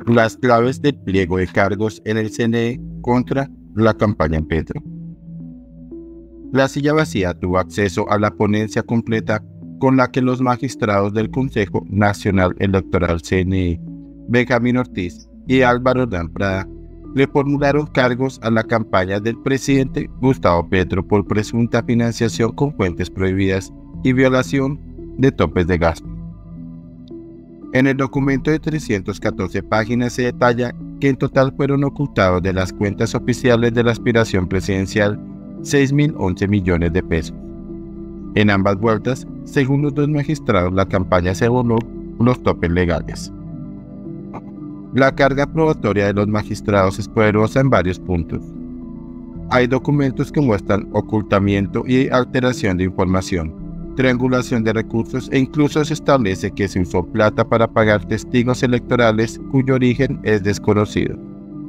Las claves del pliego de cargos en el CNE contra la campaña Petro. La silla vacía tuvo acceso a la ponencia completa con la que los magistrados del Consejo Nacional Electoral CNE, Benjamín Ortiz y Álvaro Dan Prada, le formularon cargos a la campaña del presidente Gustavo Petro por presunta financiación con fuentes prohibidas y violación de topes de gasto. En el documento de 314 páginas se detalla que en total fueron ocultados de las cuentas oficiales de la aspiración presidencial 6.011 millones de pesos. En ambas vueltas, según los dos magistrados, la campaña se voló los topes legales. La carga probatoria de los magistrados es poderosa en varios puntos. Hay documentos que muestran ocultamiento y alteración de información, triangulación de recursos e incluso se establece que se usó plata para pagar testigos electorales cuyo origen es desconocido.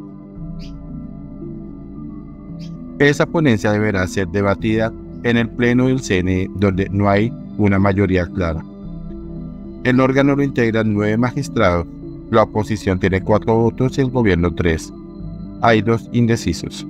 Esa ponencia deberá ser debatida en el Pleno del CNE, donde no hay una mayoría clara. El órgano lo integran 9 magistrados, la oposición tiene 4 votos y el gobierno 3. Hay 2 indecisos.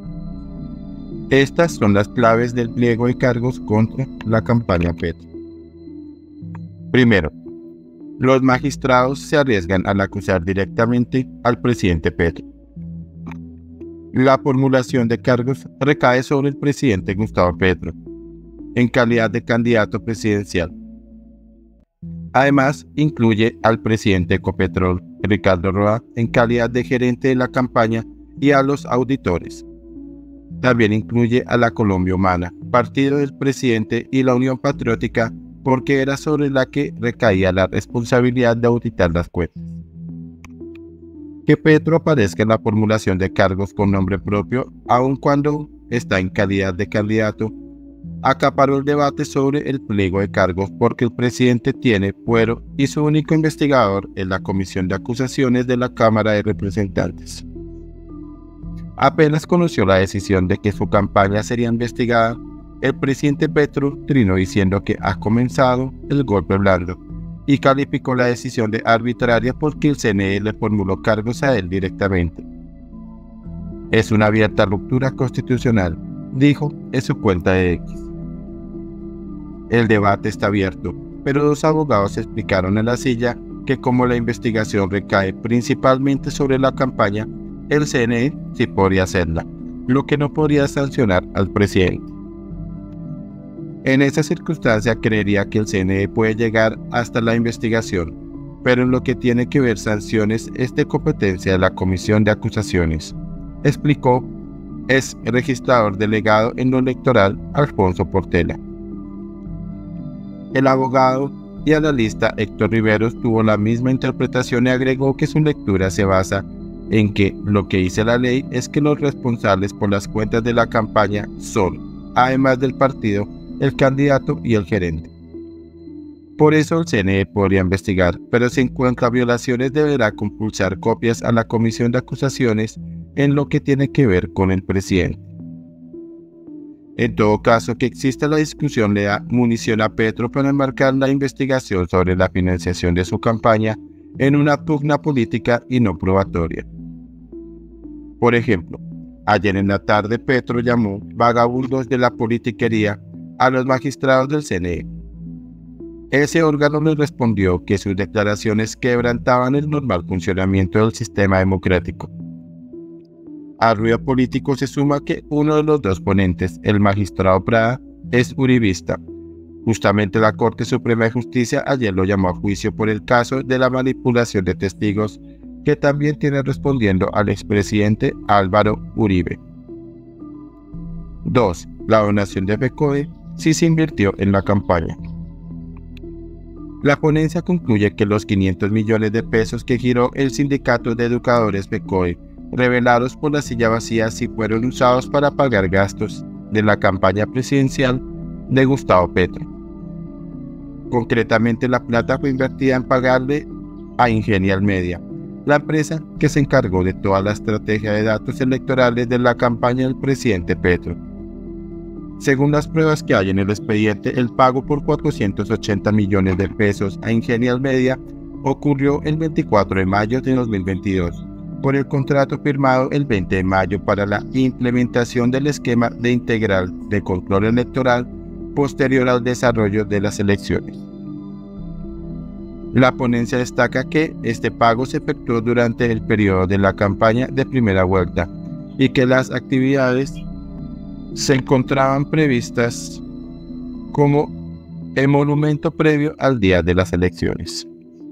Estas son las claves del pliego de cargos contra la campaña Petro. Primero, los magistrados se arriesgan al acusar directamente al presidente Petro. La formulación de cargos recae sobre el presidente Gustavo Petro, en calidad de candidato presidencial. Además, incluye al presidente Ecopetrol, Ricardo Roa, en calidad de gerente de la campaña, y a los auditores. También incluye a la Colombia Humana, partido del presidente, y la Unión Patriótica, porque era sobre la que recaía la responsabilidad de auditar las cuentas. Que Petro aparezca en la formulación de cargos con nombre propio, aun cuando está en calidad de candidato, acaparó el debate sobre el pliego de cargos porque el presidente tiene fuero y su único investigador es la Comisión de Acusaciones de la Cámara de Representantes. Apenas conoció la decisión de que su campaña sería investigada, el presidente Petro trinó diciendo que ha comenzado el golpe blando y calificó la decisión de arbitraria porque el CNE le formuló cargos a él directamente. Es una abierta ruptura constitucional, dijo en su cuenta de X. El debate está abierto, pero 2 abogados explicaron en la silla que como la investigación recae principalmente sobre la campaña, el CNE sí podría hacerla, lo que no podría sancionar al presidente. En esa circunstancia creería que el CNE puede llegar hasta la investigación, pero en lo que tiene que ver sanciones es de competencia de la Comisión de Acusaciones, explicó el registrador delegado en lo electoral Alfonso Portela. El abogado y analista Héctor Riveros tuvo la misma interpretación y agregó que su lectura se basa en que lo que dice la ley es que los responsables por las cuentas de la campaña son, además del partido, el candidato y el gerente. Por eso el CNE podría investigar, pero si encuentra violaciones deberá compulsar copias a la Comisión de Acusaciones en lo que tiene que ver con el presidente. En todo caso, que exista la discusión le da munición a Petro para enmarcar la investigación sobre la financiación de su campaña en una pugna política y no probatoria. Por ejemplo, ayer en la tarde Petro llamó vagabundos de la politiquería a los magistrados del CNE. Ese órgano le respondió que sus declaraciones quebrantaban el normal funcionamiento del sistema democrático. Al ruido político se suma que uno de los 2 ponentes, el magistrado Prada, es uribista. Justamente la Corte Suprema de Justicia ayer lo llamó a juicio por el caso de la manipulación de testigos que también tiene respondiendo al expresidente Álvaro Uribe. 2. La donación de FECODE sí se invirtió en la campaña. La ponencia concluye que los 500 millones de pesos que giró el sindicato de educadores FECODE, revelados por la silla vacía, sí fueron usados para pagar gastos de la campaña presidencial de Gustavo Petro. Concretamente, la plata fue invertida en pagarle a Ingenial Media, la empresa que se encargó de toda la estrategia de datos electorales de la campaña del presidente Petro. Según las pruebas que hay en el expediente, el pago por 480 millones de pesos a Ingenial Media ocurrió el 24 de mayo de 2022 por el contrato firmado el 20 de mayo para la implementación del esquema de integral de control electoral posterior al desarrollo de las elecciones. La ponencia destaca que este pago se efectuó durante el periodo de la campaña de primera vuelta y que las actividades se encontraban previstas como emolumento previo al día de las elecciones.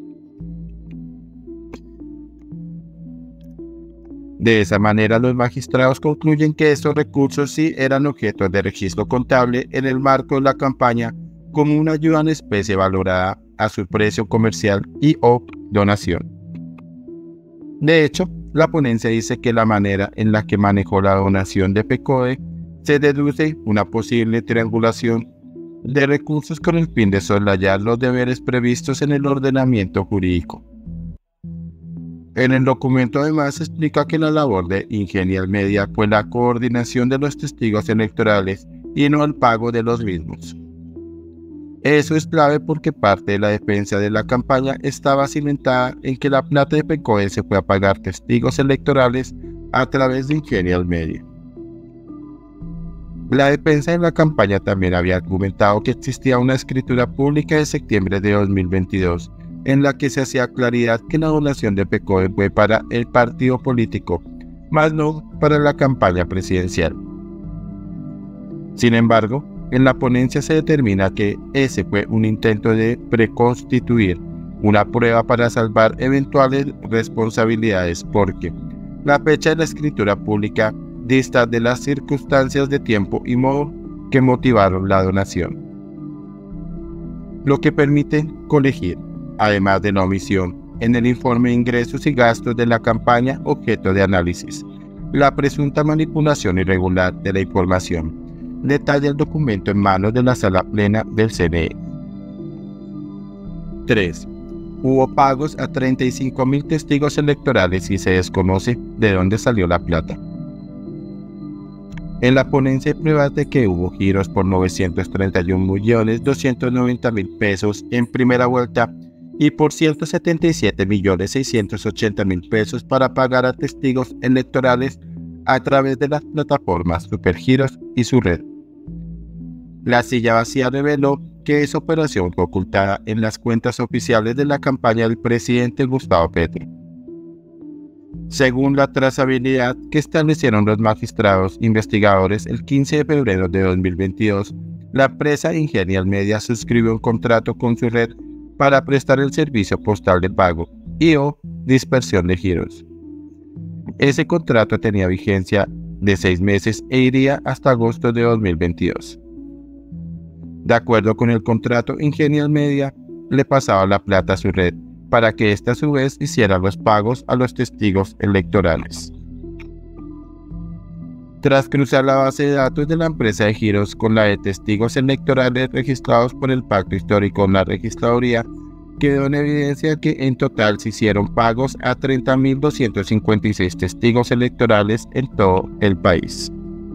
De esa manera, los magistrados concluyen que estos recursos sí eran objeto de registro contable en el marco de la campaña como una ayuda en especie valorada a su precio comercial y o donación. De hecho, la ponencia dice que la manera en la que manejó la donación de PECODE se deduce una posible triangulación de recursos con el fin de soslayar los deberes previstos en el ordenamiento jurídico. En el documento además se explica que la labor de Ingenial Media fue la coordinación de los testigos electorales y no el pago de los mismos. Eso es clave porque parte de la defensa de la campaña estaba cimentada en que la plata de PECODE se fue a pagar testigos electorales a través de Ingenial Media. La defensa de la campaña también había argumentado que existía una escritura pública de septiembre de 2022 en la que se hacía claridad que la donación de PECODE fue para el partido político, más no para la campaña presidencial. Sin embargo, en la ponencia se determina que ese fue un intento de preconstituir una prueba para salvar eventuales responsabilidades porque la fecha de la escritura pública dista de las circunstancias de tiempo y modo que motivaron la donación, lo que permite colegir, además de la omisión, en el informe de ingresos y gastos de la campaña objeto de análisis, la presunta manipulación irregular de la información. Detalla el documento en manos de la Sala Plena del CNE. 3. Hubo pagos a 35.000 testigos electorales y se desconoce de dónde salió la plata. En la ponencia pruebate que hubo giros por 931.290.000 pesos en primera vuelta y por 177.680.000 pesos para pagar a testigos electorales a través de las plataformas Supergiros y su red. La silla vacía reveló que esa operación fue ocultada en las cuentas oficiales de la campaña del presidente Gustavo Petro. Según la trazabilidad que establecieron los magistrados investigadores el 15 de febrero de 2022, la empresa Ingenial Media suscribió un contrato con su red para prestar el servicio postal de pago y o dispersión de giros. Ese contrato tenía vigencia de 6 meses e iría hasta agosto de 2022. De acuerdo con el contrato, Ingenial Media le pasaba la plata a su red para que ésta a su vez hiciera los pagos a los testigos electorales. Tras cruzar la base de datos de la empresa de giros con la de testigos electorales registrados por el Pacto Histórico en la Registraduría, quedó en evidencia que en total se hicieron pagos a 30.256 testigos electorales en todo el país.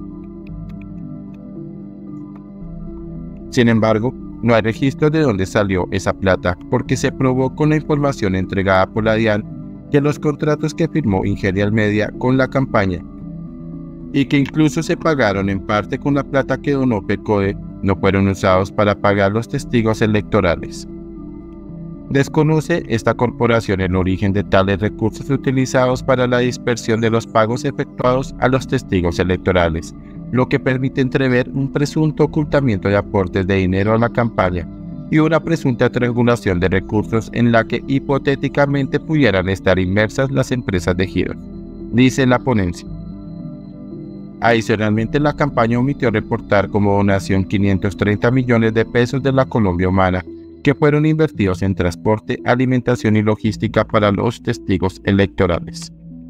Sin embargo, no hay registro de dónde salió esa plata porque se probó con la información entregada por la DIAN que los contratos que firmó Ingenial Media con la campaña y que incluso se pagaron en parte con la plata que donó PECODE no fueron usados para pagar los testigos electorales. Desconoce esta corporación el origen de tales recursos utilizados para la dispersión de los pagos efectuados a los testigos electorales, lo que permite entrever un presunto ocultamiento de aportes de dinero a la campaña y una presunta triangulación de recursos en la que hipotéticamente pudieran estar inmersas las empresas de giros, dice la ponencia. Adicionalmente, la campaña omitió reportar como donación 530 millones de pesos de la Colombia Humana, que fueron invertidos en transporte, alimentación y logística para los testigos electorales.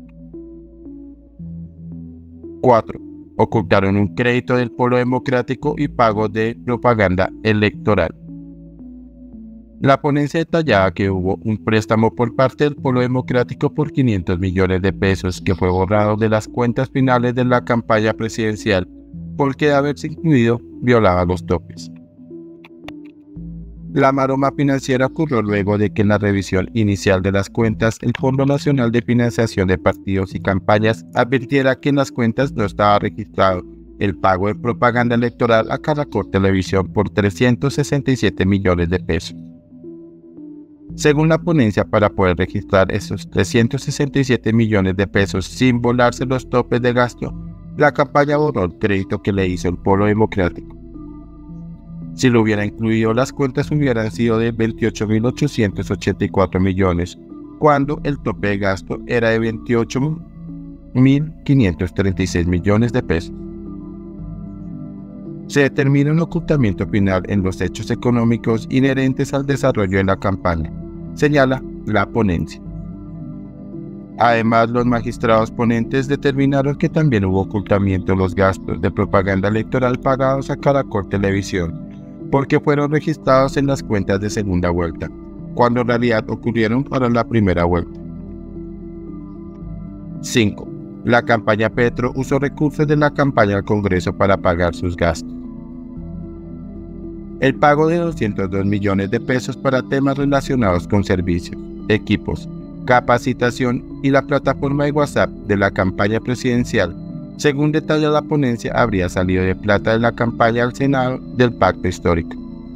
4. Ocultaron un crédito del Polo Democrático y pago de propaganda electoral. La ponencia detallaba que hubo un préstamo por parte del Polo Democrático por 500 millones de pesos que fue borrado de las cuentas finales de la campaña presidencial porque de haberse incluido violaba los topes. La maroma financiera ocurrió luego de que en la revisión inicial de las cuentas, el Fondo Nacional de Financiación de Partidos y Campañas advirtiera que en las cuentas no estaba registrado el pago de propaganda electoral a Caracol Televisión por 367 millones de pesos. Según la ponencia, para poder registrar esos 367 millones de pesos sin volarse los topes de gasto, la campaña borró el crédito que le hizo el Polo Democrático. Si lo hubiera incluido, las cuentas hubieran sido de 28.884 millones, cuando el tope de gasto era de 28.536 millones de pesos. Se determina un ocultamiento final en los hechos económicos inherentes al desarrollo de la campaña, señala la ponencia. Además, los magistrados ponentes determinaron que también hubo ocultamiento en los gastos de propaganda electoral pagados a Caracol Televisión, porque fueron registrados en las cuentas de segunda vuelta, cuando en realidad ocurrieron para la primera vuelta. 5. La campaña Petro usó recursos de la campaña al Congreso para pagar sus gastos. El pago de 202 millones de pesos para temas relacionados con servicios, equipos, capacitación y la plataforma de WhatsApp de la campaña presidencial, según detalla la ponencia, habría salido de plata de la campaña al Senado del Pacto Histórico.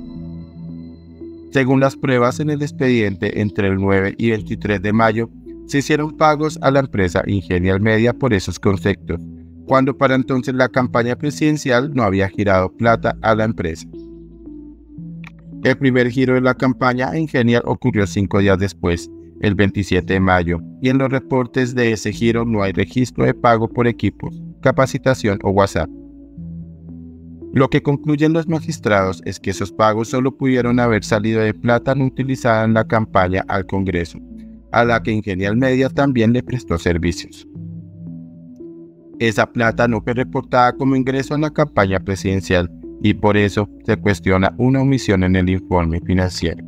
Según las pruebas en el expediente, entre el 9 y 23 de mayo, se hicieron pagos a la empresa Ingenial Media por esos conceptos, cuando para entonces la campaña presidencial no había girado plata a la empresa. El primer giro de la campaña a Ingenial ocurrió 5 días después, el 27 de mayo, y en los reportes de ese giro no hay registro de pago por equipos, capacitación o WhatsApp. Lo que concluyen los magistrados es que esos pagos solo pudieron haber salido de plata no utilizada en la campaña al Congreso, a la que Ingenial Media también le prestó servicios. Esa plata no fue reportada como ingreso en la campaña presidencial y por eso se cuestiona una omisión en el informe financiero.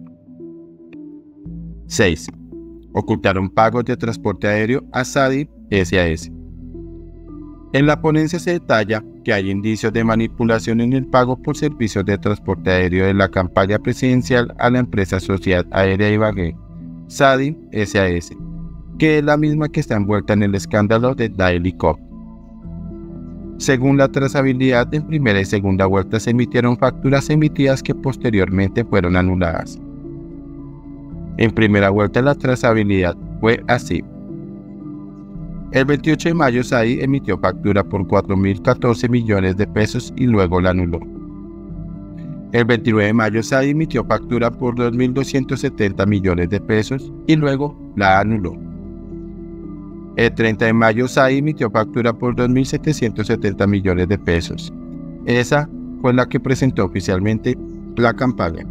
6. Ocultaron pagos de transporte aéreo a SADI SAS. En la ponencia se detalla que hay indicios de manipulación en el pago por servicios de transporte aéreo de la campaña presidencial a la empresa Sociedad Aérea Ibagué, SADI SAS, que es la misma que está envuelta en el escándalo de Daily Cop. Según la trazabilidad, en primera y segunda vuelta se emitieron facturas emitidas que posteriormente fueron anuladas. En primera vuelta la trazabilidad fue así. El 28 de mayo SADI emitió factura por 4.014 millones de pesos y luego la anuló. El 29 de mayo SADI emitió factura por 2.270 millones de pesos y luego la anuló. El 30 de mayo SADI emitió factura por 2.770 millones de pesos. Esa fue la que presentó oficialmente la campaña.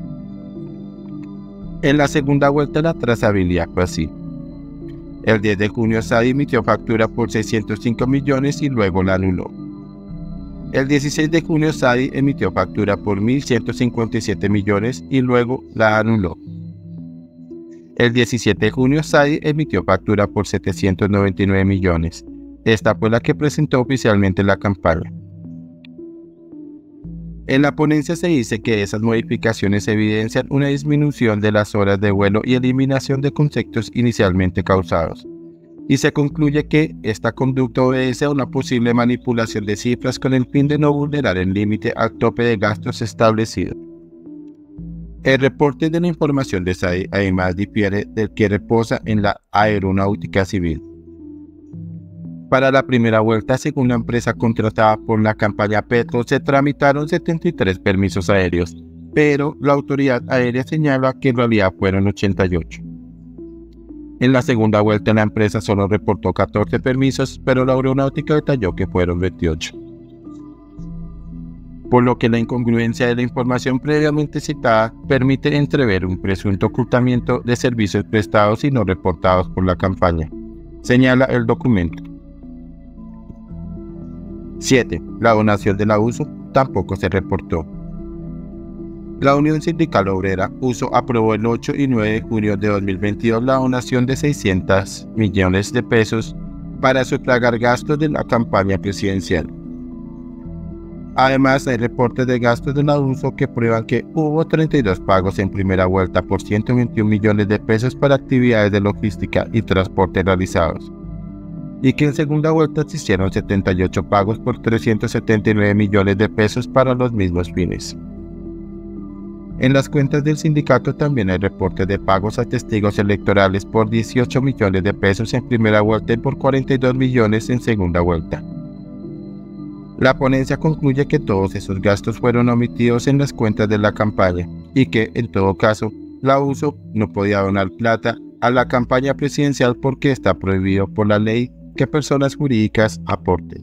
En la segunda vuelta la trazabilidad fue así. El 10 de junio SADI emitió factura por 605 millones y luego la anuló. El 16 de junio SADI emitió factura por 1.157 millones y luego la anuló. El 17 de junio SADI emitió factura por 799 millones. Esta fue la que presentó oficialmente la campaña. En la ponencia se dice que esas modificaciones evidencian una disminución de las horas de vuelo y eliminación de conceptos inicialmente causados, y se concluye que esta conducta obedece a una posible manipulación de cifras con el fin de no vulnerar el límite al tope de gastos establecido. El reporte de la información de SADI además difiere del que reposa en la Aeronáutica Civil. Para la primera vuelta, según la empresa contratada por la campaña Petro, se tramitaron 73 permisos aéreos, pero la autoridad aérea señala que en realidad fueron 88. En la segunda vuelta, la empresa solo reportó 14 permisos, pero la aeronáutica detalló que fueron 28. Por lo que la incongruencia de la información previamente citada permite entrever un presunto ocultamiento de servicios prestados y no reportados por la campaña, señala el documento. 7. La donación de la USO tampoco se reportó. La Unión Sindical Obrera, USO, aprobó el 8 y 9 de junio de 2022 la donación de 600 millones de pesos para sufragar gastos de la campaña presidencial. Además, hay reportes de gastos del abuso que prueban que hubo 32 pagos en primera vuelta por 121 millones de pesos para actividades de logística y transporte realizados, y que en segunda vuelta se hicieron 78 pagos por 379 millones de pesos para los mismos fines. En las cuentas del sindicato también hay reportes de pagos a testigos electorales por 18 millones de pesos en primera vuelta y por 42 millones en segunda vuelta. La ponencia concluye que todos esos gastos fueron omitidos en las cuentas de la campaña y que, en todo caso, la USO no podía donar plata a la campaña presidencial porque está prohibido por la ley que personas jurídicas aporten.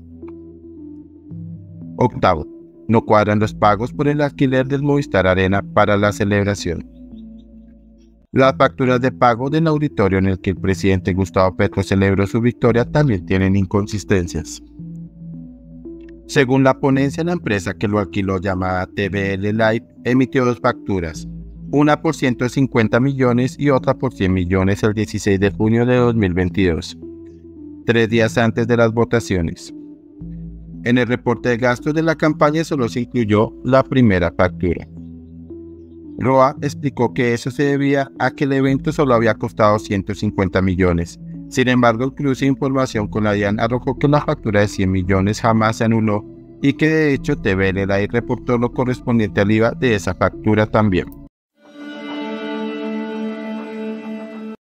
Octavo, no cuadran los pagos por el alquiler del Movistar Arena para la celebración. Las facturas de pago del auditorio en el que el presidente Gustavo Petro celebró su victoria también tienen inconsistencias. Según la ponencia, la empresa que lo alquiló, llamada TVL Live, emitió dos facturas, una por 150 millones y otra por 100 millones el 16 de junio de 2022, 3 días antes de las votaciones. En el reporte de gastos de la campaña solo se incluyó la primera factura. Roa explicó que eso se debía a que el evento solo había costado 150 millones. Sin embargo, el cruce de información con la DIAN arrojó que la factura de 100 millones jamás se anuló y que de hecho TVL Live reportó lo correspondiente al IVA de esa factura también.